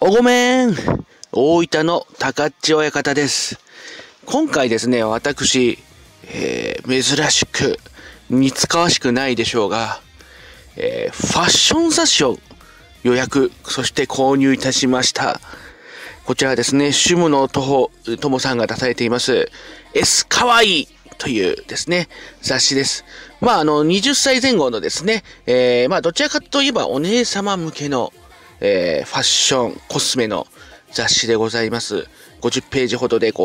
おごめん、大分の高っち親方です。今回ですね、私、珍しく、似つかわしくないでしょうが、ファッション雑誌を予約、そして購入いたしました。こちらですね、主務のともさんが出されています、S かわいいというですね、雑誌です。20歳前後のですね、どちらかといえばお姉様向けの、ファッション、コスメの雑誌でございます。50ページほどで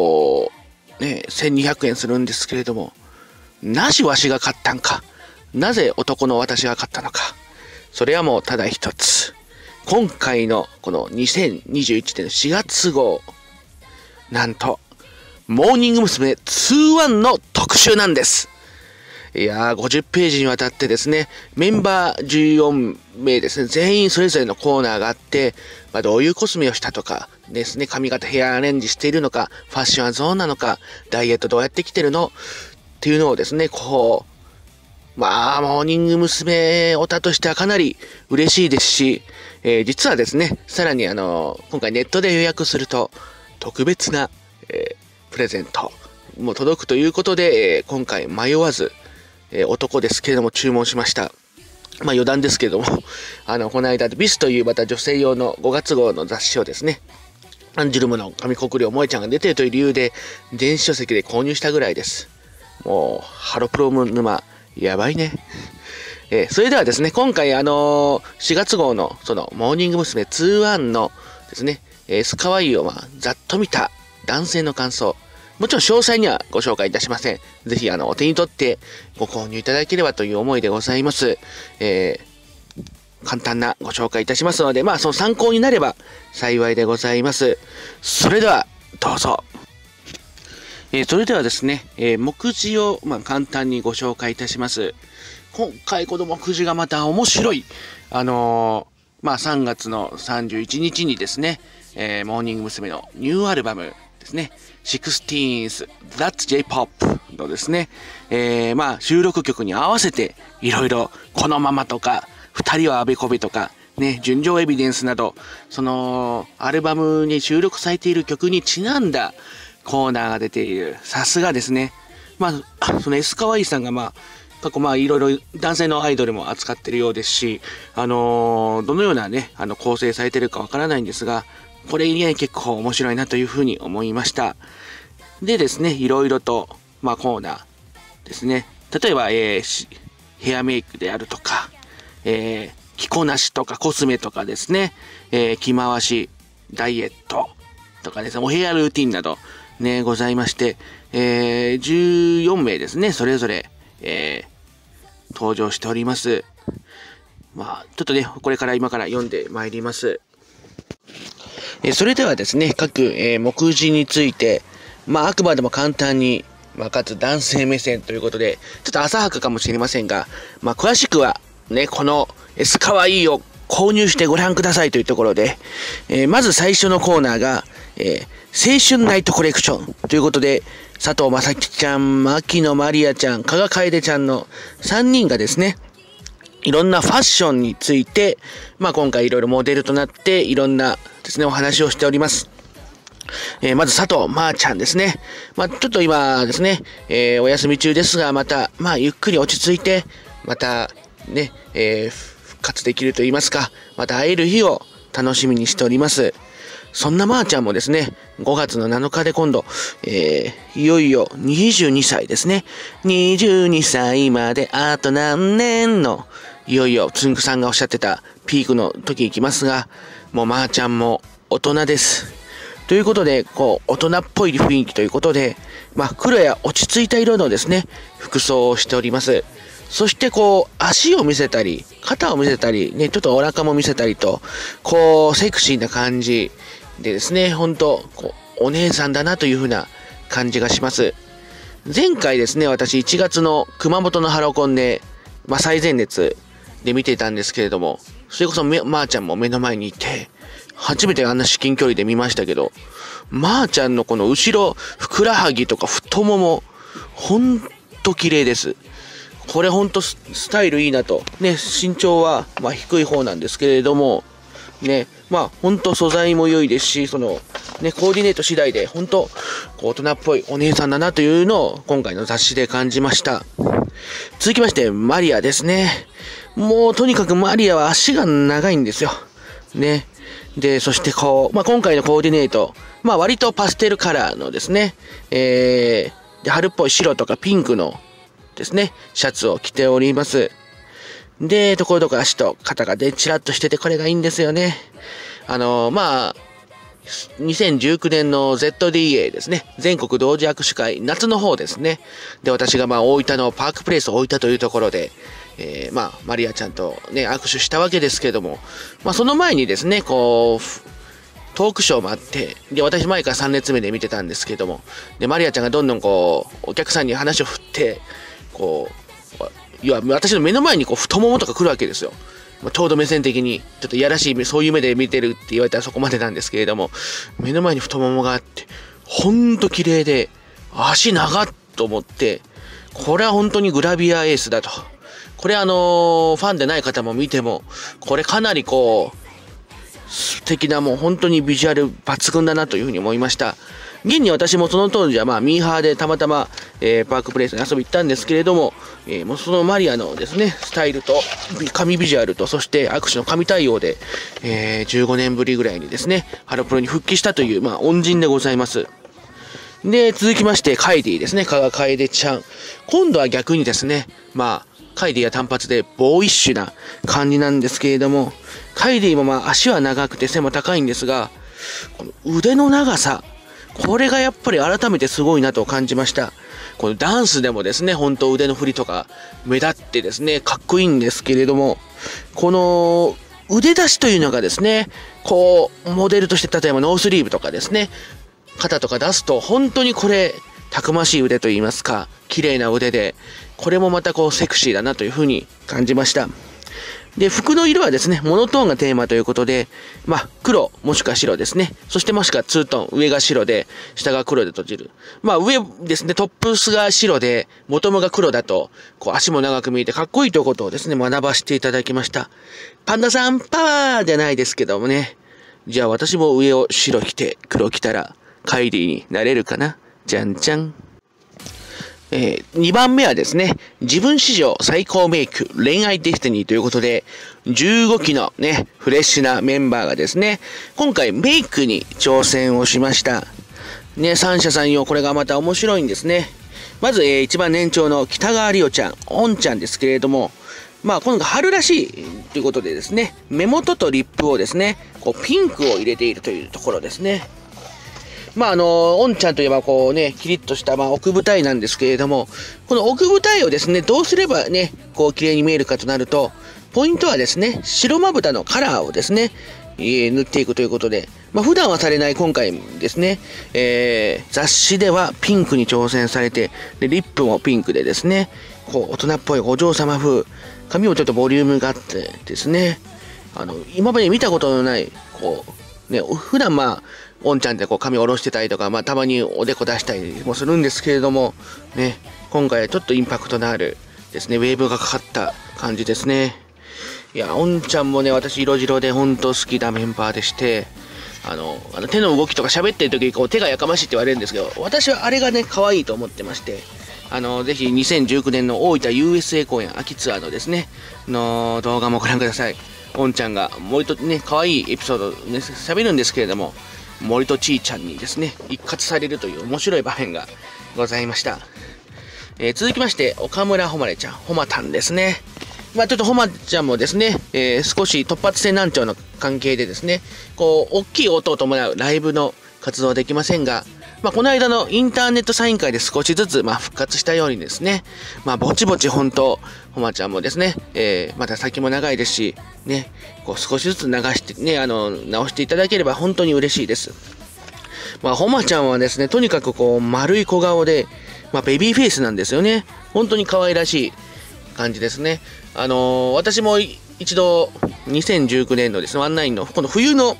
1200円するんですけれども、なぜわしが買ったんか、なぜ男の私が買ったのか、それはもうただ一つ。今回のこの2021年の4月号、なんと、モーニング娘。2-1の特集なんです。いやー、50ページにわたってですね、メンバー14名ですね、全員それぞれのコーナーがあって、どういうコスメをしたとかですね、髪型ヘアアレンジしているのか、ファッションはどうなのか、ダイエットどうやってきてるのっていうのをですね、モーニング娘。オタとしてはかなり嬉しいですし、実はですね、さらに今回ネットで予約すると、特別な、プレゼントも届くということで、今回迷わず、男ですけれども注文しました。余談ですけれども、この間、ビスというまた女性用の5月号の雑誌をですね、アンジュルムの上国領萌ちゃんが出ているという理由で、電子書籍で購入したぐらいです。もう、ハロプロ沼、やばいね。それではですね、今回4月号のそのモーニング娘。2-1のですね、S かわいいをざっと見た男性の感想。もちろん詳細にはご紹介いたしません。ぜひお手に取ってご購入いただければという思いでございます。簡単なご紹介いたしますので、その参考になれば幸いでございます。それではどうぞ。それではですね、目次を簡単にご紹介いたします。今回この目次がまた面白い。3月の31日にですね、モーニング娘。のニューアルバムですね、16th That's J-Pop のですね、収録曲に合わせていろいろこのままとか、二人はあべこべとか、ね、純情エビデンスなど、そのアルバムに収録されている曲にちなんだコーナーが出ている。さすがですね。その S かわいいさんが過去いろいろ男性のアイドルも扱ってるようですし、どのようなね、構成されてるかわからないんですが、これに結構面白いなというふうに思いました。でですね、いろいろと、コーナーですね。例えば、ヘアメイクであるとか、着こなしとかコスメとかですね、着回し、ダイエットとかですね、おヘアルーティンなどね、ございまして、14名ですね、それぞれ、登場しております。ちょっとね、これから今から読んでまいります。それではですね、各、目次について、あくまでも簡単に、かつ男性目線ということで、ちょっと浅はかかもしれませんが、詳しくは、ね、この S かわいいを購入してご覧くださいというところで、まず最初のコーナーが、青春ナイトコレクションということで、佐藤正樹ちゃん、牧野まりやちゃん、加賀楓ちゃんの3人がですね、いろんなファッションについて、今回いろいろモデルとなって、いろんなですね、お話をしております。まず佐藤まーちゃんですね。ちょっと今ですね、お休み中ですが、また、ゆっくり落ち着いて、また、ね、復活できると言いますか、また会える日を楽しみにしております。そんなまーちゃんもですね、5月の7日で今度、いよいよ22歳ですね。22歳まであと何年の、いよいよつんくさんがおっしゃってたピークの時行きますが、もうまーちゃんも大人です。ということで、大人っぽい雰囲気ということで、黒や落ち着いた色のですね、服装をしております。そして足を見せたり、肩を見せたり、ね、ちょっとお腹も見せたりと、セクシーな感じでですね、本当お姉さんだなという風な感じがします。前回ですね、私1月の熊本のハロコンで、最前列で見てたんですけれども、それこそまーちゃんも目の前にいて、初めてあんな至近距離で見ましたけど、まーちゃんのこの後ろ、ふくらはぎとか太もも、ほんと綺麗です。これほんとスタイルいいなと。ね、身長は低い方なんですけれども、 ね、まあ、ほんと素材も良いですし、コーディネート次第で、ほんと、大人っぽいお姉さんだなというのを、今回の雑誌で感じました。続きまして、マリアですね。もう、とにかくマリアは足が長いんですよ。ね。で、そして今回のコーディネート、割とパステルカラーのですね、で春っぽい白とかピンクのですね、シャツを着ております。で、ところどころ足と肩がチラッとしてて、これがいいんですよね。2019年の ZDA ですね、全国同時握手会、夏の方ですね。で、私が大分のパークプレイス大分というところで、マリアちゃんとね、握手したわけですけども、その前にですね、トークショーもあって、で、私前から3列目で見てたんですけども、で、マリアちゃんがどんどんお客さんに話を振って、私の目の前に太ももとか来るわけですよ。ちょうど目線的に、ちょっといやらしい、そういう目で見てるって言われたらそこまでなんですけれども、目の前に太ももがあって、ほんと綺麗で、足長っと思って、これは本当にグラビアエースだと。これファンでない方も見ても、これかなり素敵なもう本当にビジュアル抜群だなというふうに思いました。現に私もその当時はミーハーでたまたま、パークプレイスに遊び行ったんですけれども、もうそのマリアのですね、スタイルと神ビジュアルとそして握手の神対応で、15年ぶりぐらいにですね、ハロプロに復帰したという、恩人でございます。で、続きましてカイディですね、加賀楓ちゃん。今度は逆にですね、カイディは単発でボーイッシュな感じなんですけれども、カイディも足は長くて背も高いんですが、この腕の長さ、これがやっぱり改めてすごいなと感じました。このダンスでもですね、本当腕の振りとか目立ってですね、かっこいいんですけれども、この腕出しというのがですね、モデルとして例えばノースリーブとかですね、肩とか出すと本当にこれ、たくましい腕といいますか、綺麗な腕で、これもまたセクシーだなというふうに感じました。で、服の色はですね、モノトーンがテーマということで、黒、もしくは白ですね。そしてもしくはツートーン、上が白で、下が黒で閉じる。上ですね、トップスが白で、ボトムが黒だと、足も長く見えてかっこいいということをですね、学ばせていただきました。パンダさん、パワーじゃないですけどもね。じゃあ私も上を白着て、黒着たら、カイリーになれるかな？じゃんじゃん。2番目はですね、自分史上最高メイク恋愛ディスティニーということで、15期のね、フレッシュなメンバーがですね、今回メイクに挑戦をしました。ね、三者三様、これがまた面白いんですね。まず、一番年長の北川里央ちゃん、おんちゃんですけれども、今度春らしいということでですね、目元とリップをですね、ピンクを入れているというところですね。おんちゃんといえばキリッとした奥舞台なんですけれども、この奥舞台をですね、どうすればね、綺麗に見えるかとなると、ポイントはですね、白まぶたのカラーをですね、塗っていくということで、普段はされない今回ですね、雑誌ではピンクに挑戦されて、で、リップもピンクでですね、大人っぽいお嬢様風、髪もちょっとボリュームがあってですね、今まで見たことのない、普段おんちゃんで髪を下ろしてたりとか、たまにおでこ出したりもするんですけれども、ね、今回はちょっとインパクトのあるですね、ウェーブがかかった感じですね。いや、おんちゃんもね、私色白で本当好きなメンバーでして、手の動きとか喋ってる時に手がやかましいって言われるんですけど、私はあれがね、可愛いと思ってまして、ぜひ2019年の大分 USA 公演秋ツアーのですね、の動画もご覧ください。おんちゃんが森とね、可愛いエピソードね、喋るんですけれども、森とちーちゃんにですね、一括されるという面白い場面がございました。続きまして、岡村ほまれちゃん、ほまたんですね。ちょっとほまちゃんもですね、少し突発性難聴の関係でですね、大きい音を伴うライブの活動はできませんが、この間のインターネットサイン会で少しずつ復活したようにですね、ぼちぼち本当、ほまちゃんもですね、まだ先も長いですし、ね、少しずつ流してね、直していただければ本当に嬉しいです。ほまちゃんはですね、とにかく丸い小顔で、ベビーフェイスなんですよね。本当に可愛らしい感じですね。私も一度、2019年のですね、19の、この冬の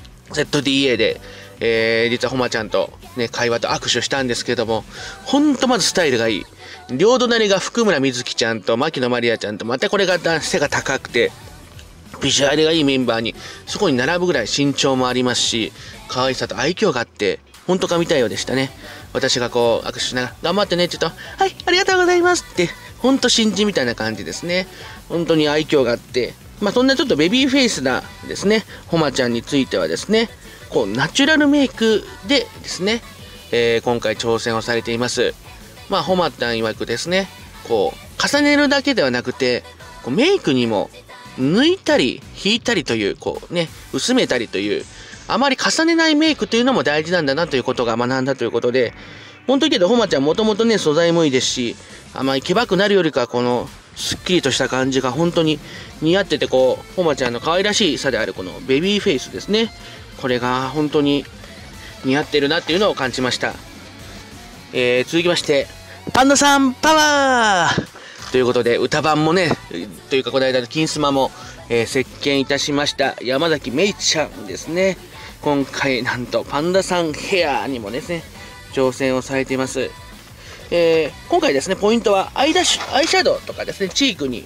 ZDA で、実はほまちゃんとね、会話と握手したんですけども、ほんとまずスタイルがいい。両隣が福村みずきちゃんと牧野まりあちゃんと、またこれが背が高くて、 ビジュアルがいいメンバーにそこに並ぶぐらい身長もありますし、可愛さと愛嬌があって、本当神対応でしたね。私がこう握手しながら頑張ってねって言うと、はい、ありがとうございますって、本当新人みたいな感じですね。本当に愛嬌があって、そんなちょっとベビーフェイスなですね、ホマちゃんについてはですね、こうナチュラルメイクでですね、今回挑戦をされています。ホマちゃん曰くですね、こう重ねるだけではなくて、こうメイクにも抜いたり引いたりという、こうね、薄めたりという、あまり重ねないメイクというのも大事なんだなということが学んだということで、本当にけどホマちゃんもともとね、素材もいいですし、あまりけばくなるよりかこのすっきりとした感じが本当に似合ってて、こうホマちゃんの可愛らしさであるこのベビーフェイスですね、これが本当に似合ってるなっていうのを感じました。続きましてパンダさんパワーということで、歌版もね、というかこの間の金スマも、席巻いたしました山崎めいちゃんですね。今回なんとパンダさんヘアにもですね挑戦をされています。今回ですね、ポイントはアイシャドウとかですね、チークに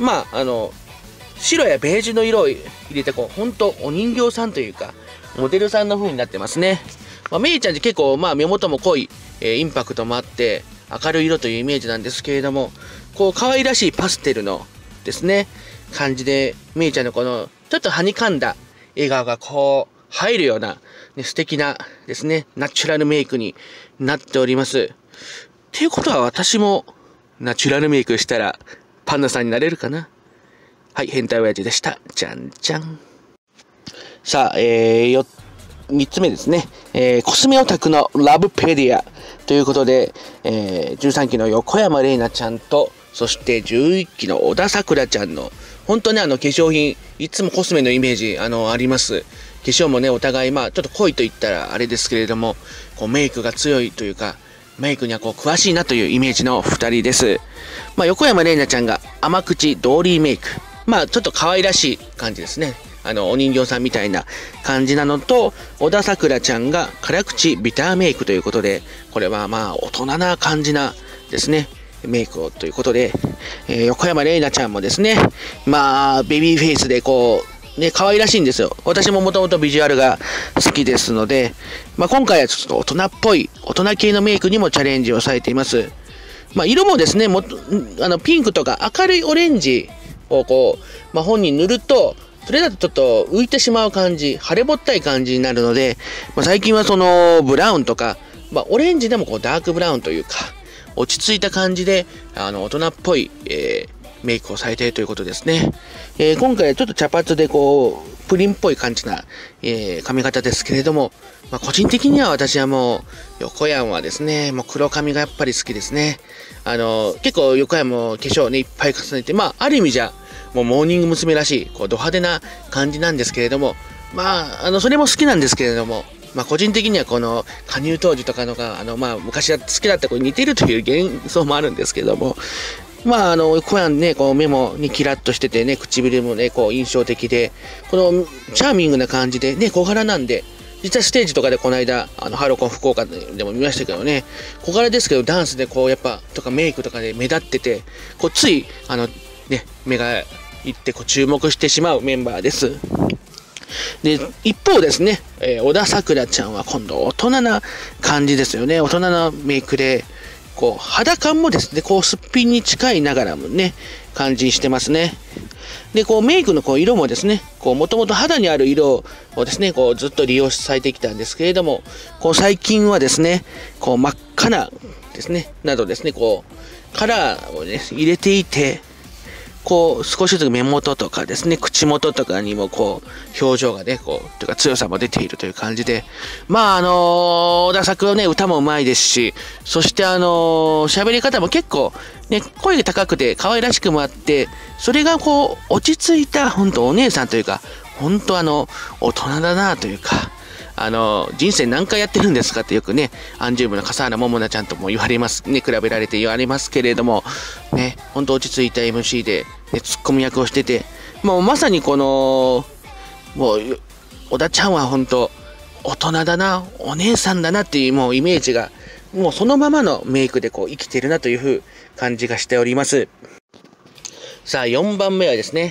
白やベージュの色を入れて、こう本当お人形さんというかモデルさんの風になってますね。めいちゃんって結構目元も濃い、インパクトもあって明るい色というイメージなんですけれども、こう可愛らしいパステルのですね感じで、めいちゃんのこのちょっとはにかんだ笑顔がこう入るような、素敵なですねナチュラルメイクになっております。っていうことは私もナチュラルメイクしたらパンダさんになれるかな。はい、変態親父でした。じゃんじゃん。さあ、3つ目ですね、コスメオタクのラブペディアということで、13期の横山玲奈ちゃんと、そして11期の小田さくらちゃんの本当ね、化粧品いつもコスメのイメージあります。化粧もね、お互いちょっと濃いと言ったらあれですけれども、こうメイクが強いというか、メイクにはこう詳しいなというイメージの2人です。横山玲奈ちゃんが甘口ドーリーメイク、ちょっと可愛らしい感じですね。お人形さんみたいな感じなのと、小田さくらちゃんが辛口ビターメイクということで、これは大人な感じなですねメイクをということで、横山玲奈ちゃんもですね、ベビーフェイスでこうね可愛らしいんですよ。私ももともとビジュアルが好きですので、今回はちょっと大人っぽい大人系のメイクにもチャレンジをされています。色もですね、ピンクとか明るいオレンジをこう、本に塗ると、それだとちょっと浮いてしまう感じ、腫れぼったい感じになるので、最近はそのブラウンとか、オレンジでもこうダークブラウンというか、落ち着いた感じで大人っぽい、メイクをされているということですね。今回はちょっと茶髪でこうプリンっぽい感じな、髪型ですけれども、個人的には私はもう横山はですね、もう黒髪がやっぱり好きですね。結構横山も化粧をねいっぱい重ねて、ある意味じゃもうモーニング娘。らしいこうド派手な感じなんですけれども、それも好きなんですけれども、個人的にはこの加入当時とかのが昔は好きだった子に似てるという幻想もあるんですけれども、小山ね、こう目もにキラッとしててね、唇もね、こう印象的で、このチャーミングな感じでね、小柄なんで、実はステージとかでこの間、ハロコン福岡でも見ましたけどね、小柄ですけどダンスでこうやっぱ、とかメイクとかで目立ってて、こうつい、目がいってこう注目してしまうメンバーです。で、一方ですね、小田さくらちゃんは今度大人な感じですよね。大人なメイクで、こう肌感もですね、こうすっぴんに近いながらもね、感じしてますね。で、こうメイクのこう色もですね、こうもともと肌にある色をですね、こうずっと利用されてきたんですけれども、こう最近はですね、こう真っ赤なですね、などですね、こうカラーをね、入れていて、こう少しずつ目元とかですね、口元とかにもこう表情がね、こうというか強さも出ているという感じで、小田作はね、歌もうまいですし、そして喋り方も結構ね、声が高くて可愛らしくもあって、それがこう落ち着いた本当お姉さんというか、本当大人だなというか、人生何回やってるんですかってよくね、アンジュームの笠原桃奈ちゃんとも言われますね、比べられて言われますけれども、ね、ほんと落ち着いた MC で、ね、ツッコミ役をしてて、もうまさにこの、もう、小田ちゃんは本当大人だな、お姉さんだなっていうもうイメージが、もうそのままのメイクでこう生きてるなという感じがしております。さあ、4番目はですね、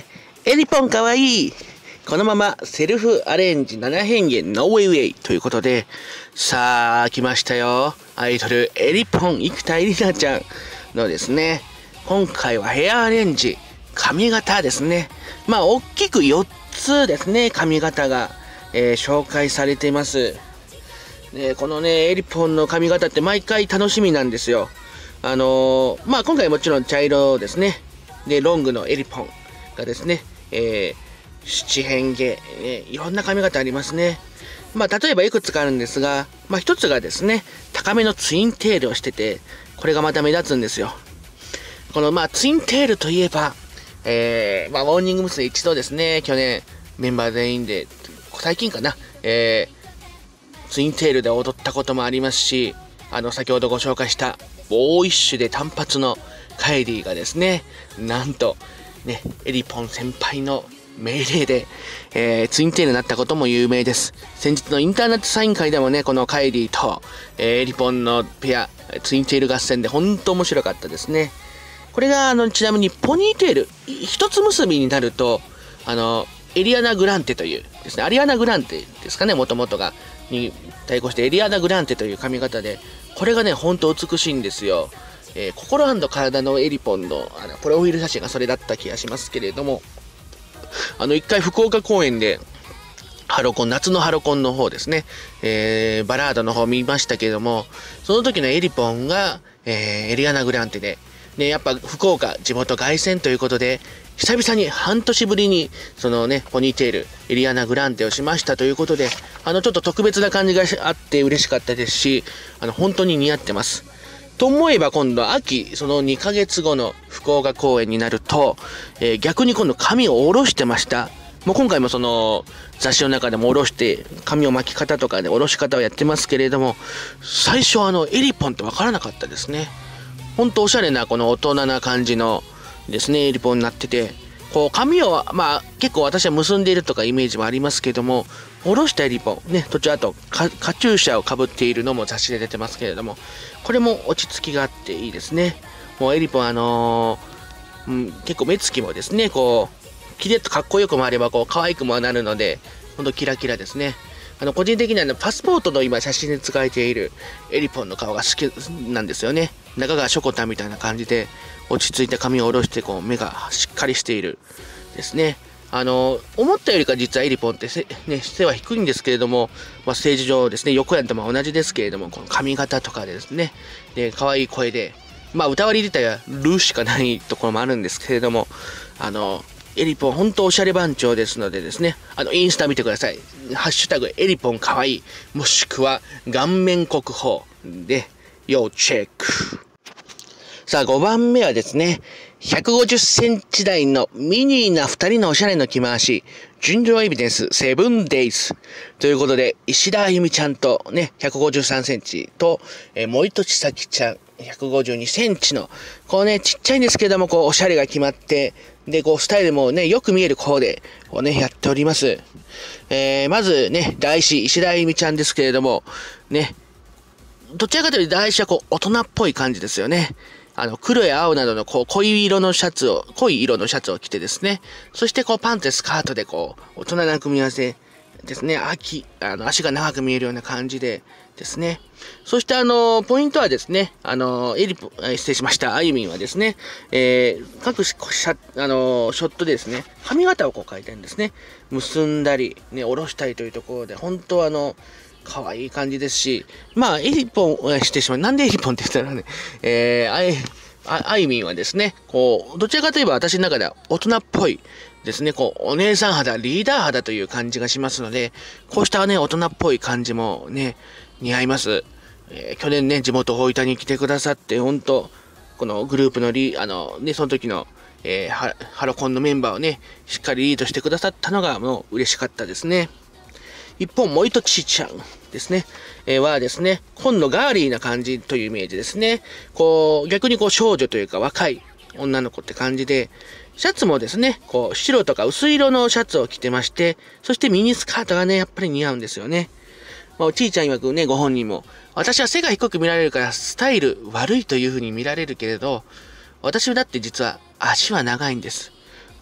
エリポンかわいい。このままセルフアレンジ7変幻ノーウェイウェイということで、さあ来ましたよ。アイドルエリポン生田絵梨奈ちゃんのですね、今回はヘアアレンジ、髪型ですね。まあ大きく4つですね、髪型が、紹介されています。このね、エリポンの髪型って毎回楽しみなんですよ。まあ今回もちろん茶色ですね。で、ロングのエリポンがですね、七変化、いろんな髪型ありますね。まあ例えばいくつかあるんですが、まあ一つがですね、高めのツインテールをしてて、これがまた目立つんですよ。このまあツインテールといえば、まあモーニング娘。一度ですね、去年メンバー全員で、最近かな、ツインテールで踊ったこともありますし、先ほどご紹介したボーイッシュで単発のカイリーがですね、なんとね、エリポン先輩の命令で、ツインテールになったことも有名です。先日のインターネットサイン会でもね、このカイリーと、エリポンのペア、ツインテール合戦で本当面白かったですね。これがちなみにポニーテール、一つ結びになると、エリアナ・グランテというですね、アリアナ・グランテですかね、もともとが、に対抗してエリアナ・グランテという髪型で、これがね、本当美しいんですよ。心&体のエリポンのプロフィール写真がそれだった気がしますけれども、一回福岡公演でハロコン、夏のハロコンの方ですね、バラードの方見ましたけれども、その時のエリポンが、エリアナ・グランテで、ね、やっぱ福岡地元凱旋ということで、久々に半年ぶりにそのね、ポニーテール、エリアナ・グランテをしましたということで、ちょっと特別な感じがあって嬉しかったですし、本当に似合ってます。と思えば今度秋、その2ヶ月後の福岡公演になると、逆に今度髪を下ろしてました。もう今回もその雑誌の中でも下ろして髪を巻き方とかで下ろし方をやってますけれども、最初エリポンってわからなかったですね。ほんとおしゃれなこの大人な感じのですね、エリポンになってて、こう髪をまあ結構私は結んでいるとかイメージもありますけども、下ろしたエリポンね、途中あとカチューシャをかぶっているのも雑誌で出てますけれども、これも落ち着きがあっていいですね。もうエリポン結構目つきもですね、こうキレッとかっこよくもあればこう可愛くもなるので、ほんとキラキラですね。個人的にはパスポートの今写真で使えているエリポンの顔が好きなんですよね。中川しょこたんみたいな感じで落ち着いて髪を下ろしてこう目がしっかりしているですね。思ったよりか実はエリポンって背は低いんですけれども、まあ、ステージ上ですね、横山とも同じですけれども、この髪型とかでですね、で可愛い声で、まあ歌割り自体はルーしかないところもあるんですけれども、エリポン本当おしゃれ番長ですのでですね、インスタ見てください。ハッシュタグエリポンかわいい、もしくは顔面国宝で要チェック。さあ5番目はですね、150センチ台のミニーな2人のおしゃれの着回し、純情エビデンス7 days ということで、石田あゆみちゃんとね、153センチと、森戸千咲ちゃん152センチの、こうね、ちっちゃいんですけども、こうおしゃれが決まって、で、こうスタイルもね、よく見えるコーデをね、やっております。まずね、第一石田あゆみちゃんですけれども、ね、どちらかというと第一はこう大人っぽい感じですよね。黒や青などのこう濃い色のシャツを着てですね。そしてこうパンツスカートでこう大人な組み合わせですね。足が長く見えるような感じでですね。そしてポイントはですね、失礼しました。あゆみんはですね、各ショットでですね、髪型をこう変えてるんですね。結んだり、ね、下ろしたりというところで、本当可愛い感じですし、まあ、なんでエリポンって言ったらね、あゆみんはですね、こう、どちらかといえば私の中では大人っぽいですね、こう、お姉さん肌、リーダー肌という感じがしますので、こうしたね、大人っぽい感じもね、似合います。去年ね、地元大分に来てくださって、本当このグループのその時の、ハロコンのメンバーをね、しっかりリードしてくださったのがもう嬉しかったですね。一方、森戸千ちゃんですね、はですね、今度ガーリーな感じというイメージですね。こう、逆にこう少女というか若い女の子って感じで、シャツもですね、こう白とか薄い色のシャツを着てまして、そしてミニスカートがね、やっぱり似合うんですよね。まあ、おちいちゃん曰くね、ご本人も、私は背が低く見られるからスタイル悪いという風に見られるけれど、私だって実は足は長いんです。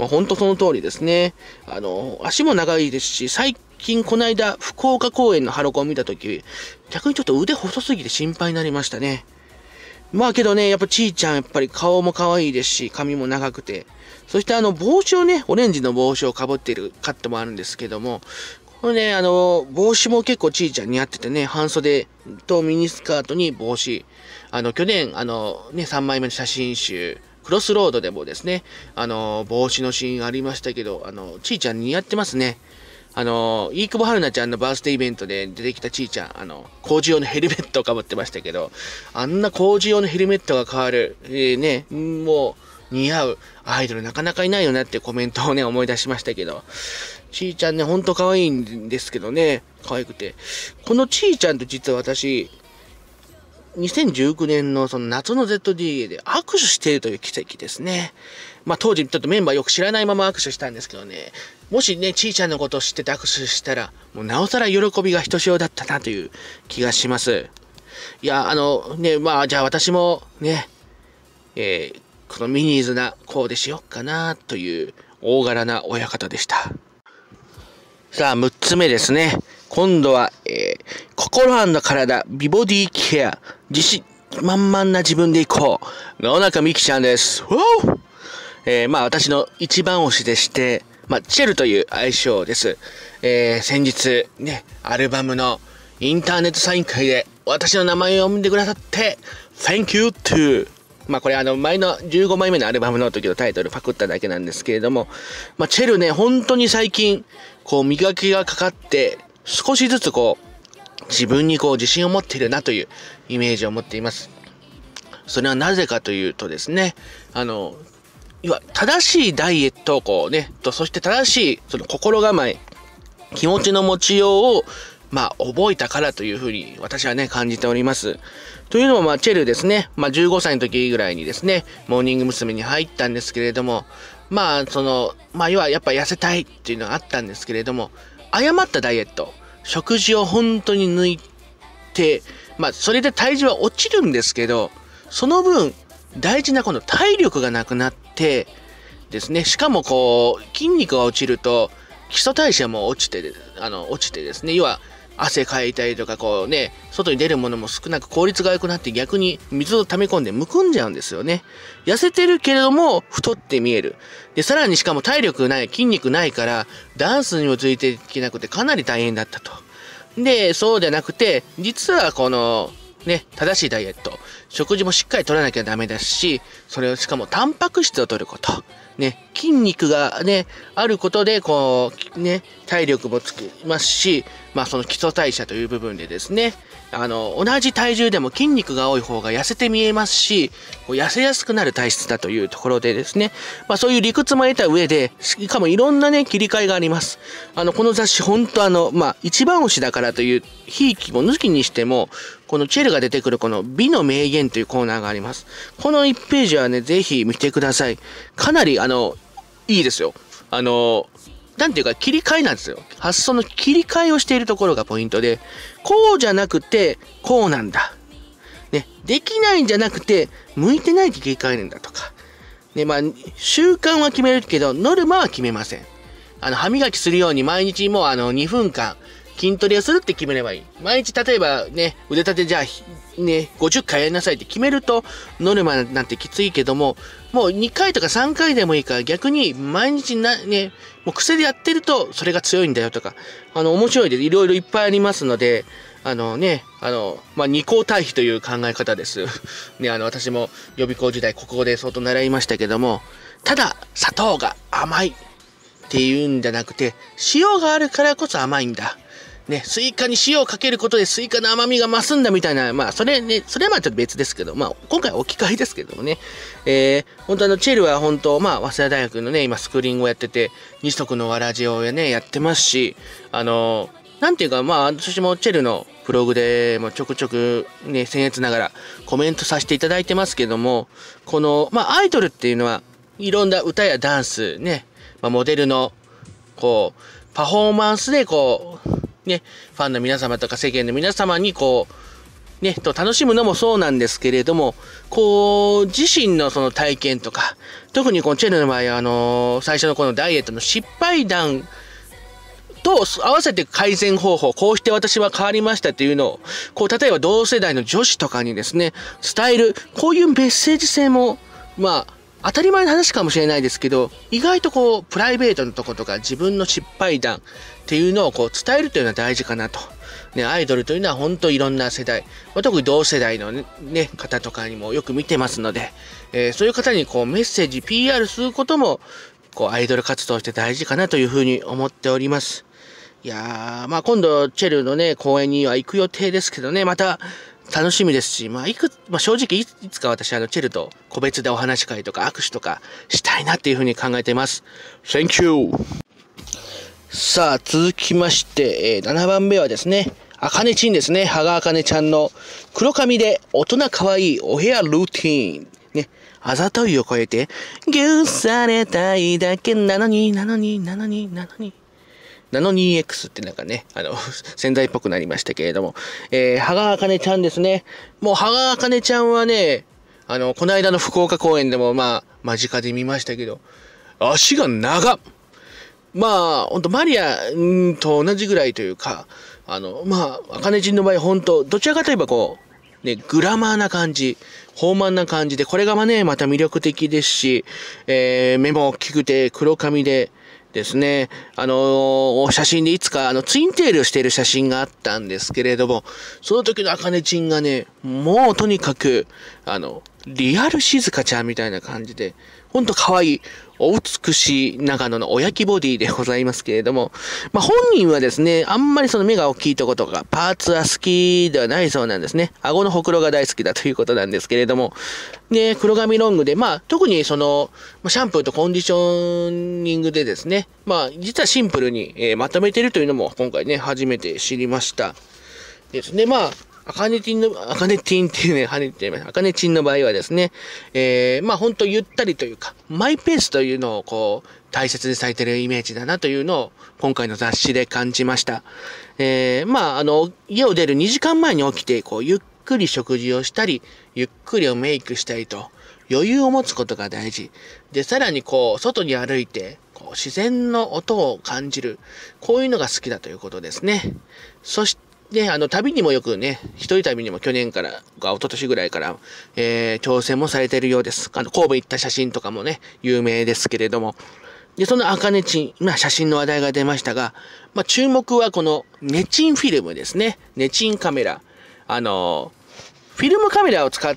本当その通りですね。足も長いですし、最近この間、福岡公演のハロコンを見たとき、逆にちょっと腕細すぎて心配になりましたね。まあけどね、やっぱちーちゃん、やっぱり顔も可愛いですし、髪も長くて、そして帽子をね、オレンジの帽子をかぶっているカットもあるんですけども、これね、帽子も結構ちーちゃん似合っててね、半袖とミニスカートに帽子。去年、3枚目の写真集、クロスロードでもですね、帽子のシーンありましたけど、ちーちゃん似合ってますね。飯久保春菜ちゃんのバースデーイベントで出てきたちーちゃん、工事用のヘルメットをかぶってましたけど、あんな工事用のヘルメットが変わる、ね、もう似合うアイドルなかなかいないよなってコメントをね、思い出しましたけど、ちーちゃんね、ほんと可愛いんですけどね、可愛くて。このちーちゃんと実は私、2019年のその夏の ZDA で握手しているという奇跡ですね。まあ当時ちょっとメンバーよく知らないまま握手したんですけどね、もしね、ちーちゃんのことを知ってて握手したら、もうなおさら喜びがひとしおだったなという気がします。いや、まあじゃあ私もね、このミニーズなコーデしよっかなという大柄な親方でした。さあ、6つ目ですね。今度は、心&体、美ボディケア、自信満々な自分でいこう。野中美希ちゃんです。まあ私の一番推しでして、まあチェルという愛称です。先日ね、アルバムのインターネットサイン会で私の名前を読んでくださって、Thank you to。まあこれ前の15枚目のアルバムの時のタイトルパクっただけなんですけれども、まあチェルね、本当に最近、こう磨きがかかって、少しずつこう、自分にこう自信を持っているなというイメージを持っています。それはなぜかというとですね、正しいダイエットをこうね、そして正しいその心構え、気持ちの持ちようを、まあ覚えたからというふうに私はね、感じております。というのも、まあチェルですね、まあ15歳の時ぐらいにですね、モーニング娘。に入ったんですけれども、まあまあ要はやっぱ痩せたいっていうのがあったんですけれども、誤ったダイエット、食事を本当に抜いて、まあそれで体重は落ちるんですけど、その分大事なこの体力がなくなってですね、しかもこう筋肉が落ちると基礎代謝も落ちてですね、要は汗かいたりとかこうね、外に出るものも少なく効率が良くなって逆に水を溜め込んでむくんじゃうんですよね。痩せてるけれども太って見える。で、さらにしかも体力ない、筋肉ないからダンスにもついていけなくてかなり大変だったと。で、そうじゃなくて、実はこのね、正しいダイエット、食事もしっかり取らなきゃダメだし、それをしかもタンパク質を取ること。ね、筋肉がね、あることで、こう、ね、体力もつきますし、まあその基礎代謝という部分でですね、同じ体重でも筋肉が多い方が痩せて見えますし、こう痩せやすくなる体質だというところでですね、まあそういう理屈も得た上で、しかもいろんなね、切り替えがあります。この雑誌、本当まあ一番推しだからという、ひいきも抜きにしても、このチェルが出てくるこの美の名言というコーナーがあります。この1ページはね、ぜひ見てください。かなりいいですよ。なんていうか切り替えなんですよ。発想の切り替えをしているところがポイントで、こうじゃなくて、こうなんだ。ね、できないんじゃなくて、向いてないって切り替えるんだとか。ね、まあ、習慣は決めるけど、ノルマは決めません。歯磨きするように毎日もう2分間、筋トレをするって決めればいい。毎日例えばね、腕立てじゃあね、50回やりなさいって決めるとノルマなんてきついけども、もう2回とか3回でもいいから逆に毎日ね、もう癖でやってるとそれが強いんだよとか、面白いでいろいろいっぱいありますので、まあ、二項対比という考え方です。ね、私も予備校時代国語で相当習いましたけども、ただ砂糖が甘いっていうんじゃなくて、塩があるからこそ甘いんだ。ね、スイカに塩をかけることでスイカの甘みが増すんだみたいな、まあ、それはまあちょっと別ですけど、まあ、今回は置き換えですけどもね、本当チェルは本当、まあ、早稲田大学のね、今スクーリングをやってて、二足のわらじをね、やってますし、なんていうか、まあ、私もチェルのブログでもちょくちょくね、僭越ながらコメントさせていただいてますけども、この、まあ、アイドルっていうのは、いろんな歌やダンス、ね、まあ、モデルの、こう、パフォーマンスで、こう、ね、ファンの皆様とか世間の皆様にこうね、楽しむのもそうなんですけれども、こう、自身のその体験とか、特にこのチェルの場合は、最初のこのダイエットの失敗談と合わせて改善方法、こうして私は変わりましたっていうのを、こう、例えば同世代の女子とかにですね、伝える、こういうメッセージ性も、まあ、当たり前の話かもしれないですけど、意外とこう、プライベートのとことか自分の失敗談っていうのをこう、伝えるというのは大事かなと。ね、アイドルというのは本当いろんな世代、特に同世代のね、方とかにもよく見てますので、そういう方にこう、メッセージ、PR することも、こう、アイドル活動として大事かなというふうに思っております。いやー、まあ今度、チェルのね、公演には行く予定ですけどね、また、楽しみですし、まあ正直いつか私チェルと個別でお話し会とか握手とかしたいなっていうふうに考えています。Thank you! さあ、続きまして、7番目はですね、あかねちんですね。羽賀あかねちゃんの黒髪で大人可愛いお部屋ルーティーン。ね、あざといを超えて、ぎゅーされたいだけなのに。ナノニー X ってなんかね、潜在っぽくなりましたけれども、羽賀あかねちゃんですね。もう羽賀あかねちゃんはね、この間の福岡公演でも間近で見ましたけど、足が長っ。まあ、ほんとマリアと同じぐらいというか、あかねちんの場合ほんと、どちらかといえばこう、ね、グラマーな感じ、豊満な感じで、これがまた魅力的ですし、目も大きくて黒髪で、ですね。写真でいつかツインテールしている写真があったんですけれども、その時のあかねちんがね、もうとにかく、リアル静香ちゃんみたいな感じで、ほんと可愛い、お美しい長野のおやきボディでございますけれども、本人はですね、あんまりその目が大きいとことか、パーツは好きではないそうなんですね。顎のほくろが大好きだということなんですけれども、で、黒髪ロングで、特にその、シャンプーとコンディショニングでですね、実はシンプルに、まとめているというのも今回ね、初めて知りました。ですね、あかねちんの場合はですね、ほんとゆったりというか、マイペースというのをこう、大切にされているイメージだなというのを、今回の雑誌で感じました。家を出る2時間前に起きて、こう、ゆっくり食事をしたり、ゆっくりメイクしたりと、余裕を持つことが大事。で、さらにこう、外に歩いて、こう、自然の音を感じる。こういうのが好きだということですね。そして、で、旅にもよくね、一人旅にも去年から、一昨年ぐらいから、挑戦もされているようです。神戸行った写真とかもね、有名ですけれども。で、そのあかねちん、写真の話題が出ましたが、注目はこのネチンフィルムですね。ネチンカメラ。フィルムカメラを使って、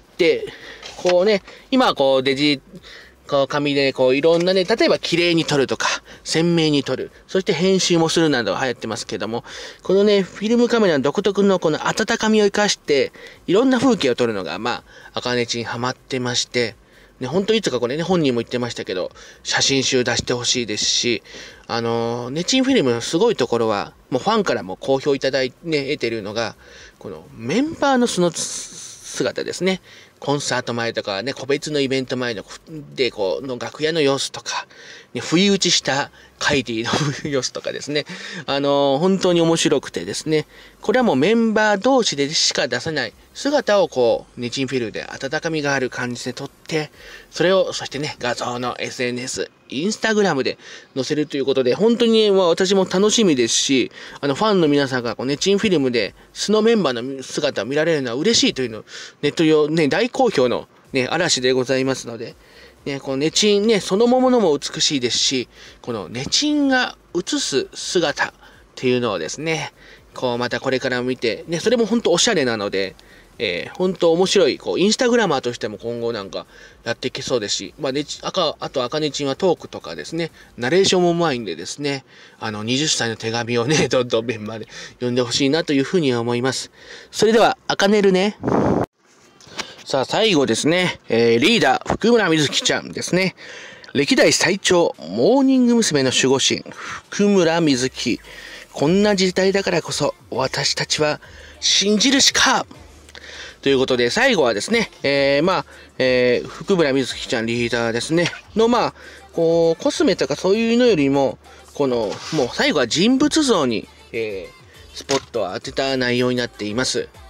こうね、今はこうこう紙でこういろんなね、例えば綺麗に撮るとか、鮮明に撮る、そして編集もするなど流行ってますけども、このね、フィルムカメラの独特のこの温かみを生かして、いろんな風景を撮るのが、あかねちんハマってまして、ね、本当いつかこれね、本人も言ってましたけど、写真集出してほしいですし、ネチンフィルムのすごいところは、もうファンからも好評いただいて、ね、得てるのが、このメンバーの姿ですね。コンサート前とかね、個別のイベント前の、楽屋の様子とか、ね、不意打ちしたカイディの様子とかですね。本当に面白くてですね。これはもうメンバー同士でしか出せない姿をこう、ネチンフィルで温かみがある感じで撮って、そしてね、画像の SNS、インスタグラムで載せるということで、本当にね、私も楽しみですし、ファンの皆さんがこうネチンフィルムで素のメンバーの姿を見られるのは嬉しいというの、ネット上ね、大好評のね、嵐でございますので、ね、このネチンね、そのものも美しいですし、このネチンが映す姿っていうのをですね、こうまたこれから見て、ね、それも本当おしゃれなので、本当面白い、こう、インスタグラマーとしても今後なんかやっていけそうですし、あと、あかねちんはトークとかですね、ナレーションもうまいんでですね、20歳の手紙をね、どんどんメンバーで読んでほしいなというふうに思います。それでは、あかねるね。さあ、最後ですね、リーダー、福村みずきちゃんですね。歴代最長、モーニング娘。の守護神、福村みずき。こんな時代だからこそ、私たちは信じるしかということで、最後はですね、福村みずきちゃんリーダーですね、の、コスメとかそういうのよりも、もう最後は人物像に、スポットを当てた内容になっています。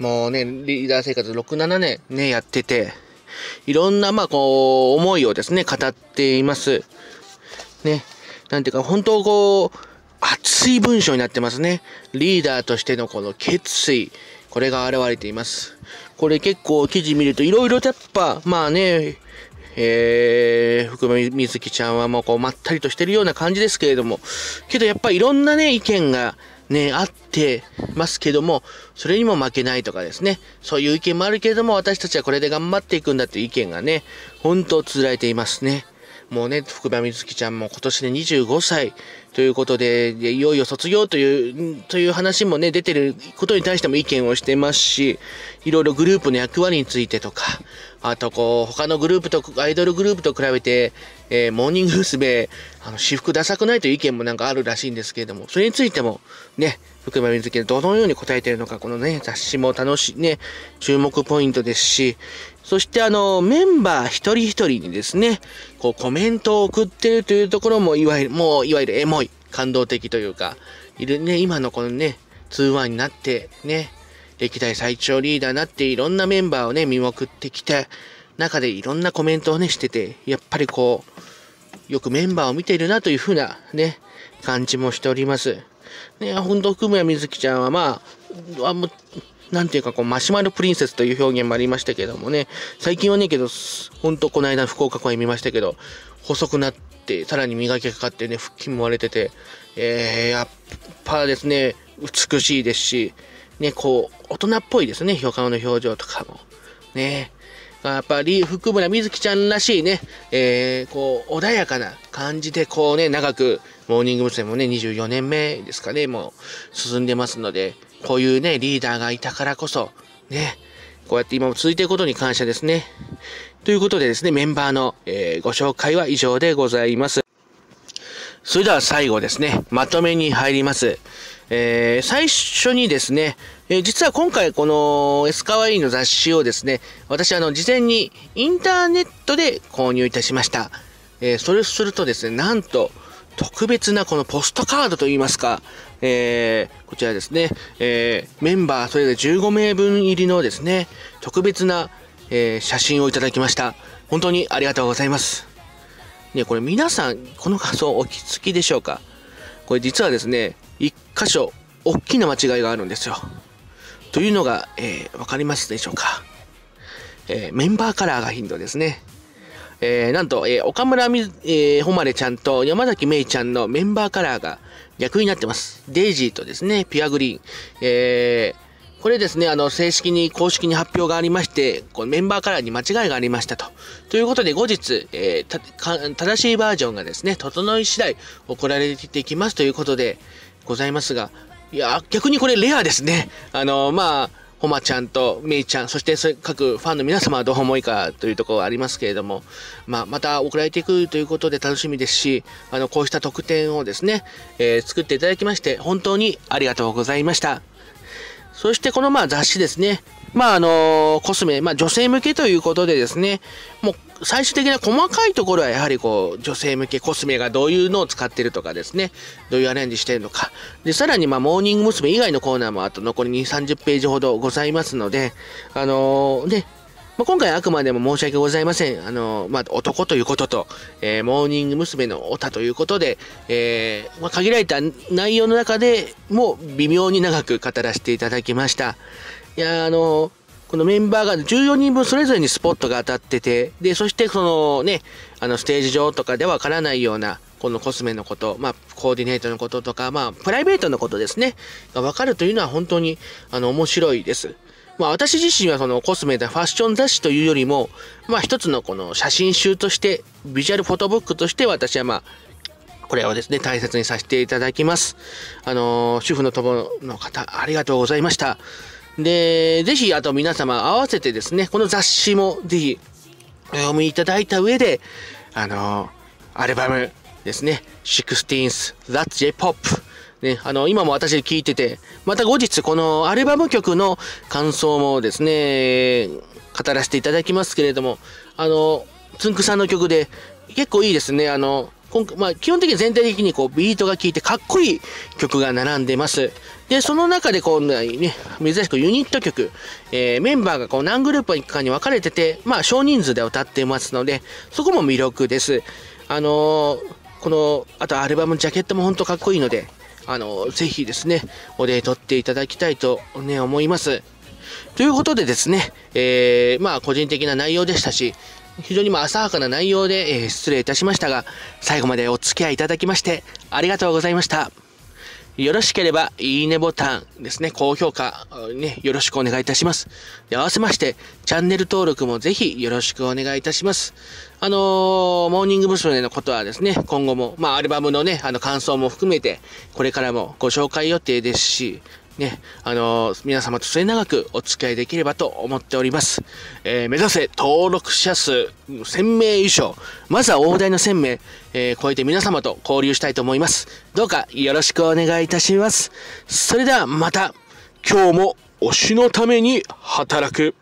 もうね、リーダー生活6、7年ね、やってて、いろんな、こう、思いをですね、語っています。ね。なんていうか、本当こう、熱い文章になってますね。リーダーとしてのこの決意、これが現れています。これ結構記事見るといろいろとやっぱ、福間みずきちゃんはもうこうまったりとしてるような感じですけれども、けどやっぱりいろんなね、意見がね、あってますけども、それにも負けないとかですね、そういう意見もあるけれども、私たちはこれで頑張っていくんだという意見がね、本当綴られていますね。もうね、福場みずきちゃんも今年で25歳ということで、いよいよ卒業という話もね、出てることに対しても意見をしてますし、いろいろグループの役割についてとか、あとこう、他のグループと、アイドルグループと比べて、モーニング娘。私服ダサくないという意見もなんかあるらしいんですけれども、それについてもね、福間みずきがどのように答えているのか、このね、雑誌も楽しいね、注目ポイントですし、そしてメンバー一人一人にですね、こうコメントを送っているというところもいわゆるエモい、感動的というか、今のこのね、2-1になってね、歴代最長リーダーになっていろんなメンバーをね、見送ってきた中でいろんなコメントをね、してて、やっぱりこう、よくメンバーを見ているなというふうなね、感じもしております。ね、ほんと、福村みずきちゃんはなんていうかこう、マシュマロプリンセスという表現もありましたけどもね、最近はね、ほんとこの間福岡公演見ましたけど、細くなって、さらに磨きがかかってね、腹筋も割れてて、やっぱですね、美しいですし、ね、こう、大人っぽいですね、顔の表情とかも。ね。やっぱり、福村みずきちゃんらしいね、こう、穏やかな感じで、こうね、長く、モーニング娘。もね、24年目ですかね、もう、進んでますので、こういうね、リーダーがいたからこそ、ね、こうやって今も続いていることに感謝ですね。ということでですね、メンバーの、ご紹介は以上でございます。それでは最後ですね、まとめに入ります。最初にですね、実は今回このエスカワイイの雑誌をですね、私事前にインターネットで購入いたしました。それするとですね、なんと特別なこのポストカードといいますか、こちらですね、メンバーそれぞれ15名分入りのですね、特別な、写真をいただきました。本当にありがとうございます。ね、これ皆さん、この画像お気づきでしょうか？これ実はですね、一箇所、大きな間違いがあるんですよ。というのが、わかりますでしょうか？メンバーカラーがヒントですね。なんと、岡村誉れちゃんと山崎めいちゃんのメンバーカラーが逆になってます。デイジーとですね、ピュアグリーン。これですね、正式に公式に発表がありまして、このメンバーカラーに間違いがありましたと。ということで後日、正しいバージョンがですね、整い次第送られてきますということでございますが、いや、逆にこれレアですね。ほまちゃんとめいちゃん、そして各ファンの皆様はどう思いかというところがありますけれども、また送られていくということで楽しみですし、こうした特典をですね、作っていただきまして、本当にありがとうございました。そしてこの雑誌ですね。コスメ、女性向けということでですね、もう最終的な細かいところはやはりこう、女性向けコスメがどういうのを使ってるとかですね、どういうアレンジしてるのか。で、さらにモーニング娘。以外のコーナーもあと残り2、30ページほどございますので、今回あくまでも申し訳ございません。男ということと、モーニング娘。のオタということで、限られた内容の中でも微妙に長く語らせていただきました。いや、このメンバーが14人分それぞれにスポットが当たってて、で、そしてそのね、ステージ上とかではわからないような、このコスメのこと、コーディネートのこととか、プライベートのことですね、がわかるというのは本当に、面白いです。私自身はそのコスメでファッション雑誌というよりも、一つのこの写真集として、ビジュアルフォトブックとして私はこれをですね、大切にさせていただきます。主婦の友の方、ありがとうございました。で、ぜひ、あと皆様合わせてですね、この雑誌もぜひ、お読みいただいた上で、アルバムですね、16th That's J-Pop。ね、今も私聞いてて、また後日このアルバム曲の感想もですね、語らせていただきますけれども、つんくさんの曲で結構いいですね。 基本的に全体的にビートが効いてかっこいい曲が並んでます。で、その中で今度はね、珍しくユニット曲、メンバーが何グループかに分かれてて、少人数で歌ってますので、そこも魅力です。あとアルバムジャケットも本当かっこいいので、ぜひですね、お礼取っていただきたいとね、思います。ということでですね、個人的な内容でしたし、非常に浅はかな内容で、失礼いたしましたが、最後までお付き合いいただきまして、ありがとうございました。よろしければ、いいねボタンですね、高評価、ね、よろしくお願いいたします。で、合わせまして、チャンネル登録もぜひよろしくお願いいたします。モーニング娘。のことはですね、今後も、アルバムのね、感想も含めて、これからもご紹介予定ですし、ね、皆様と末永くお付き合いできればと思っております。目指せ登録者数1000名以上。まずは大台の1000名、超えて皆様と交流したいと思います。どうかよろしくお願いいたします。それではまた、今日も推しのために働く。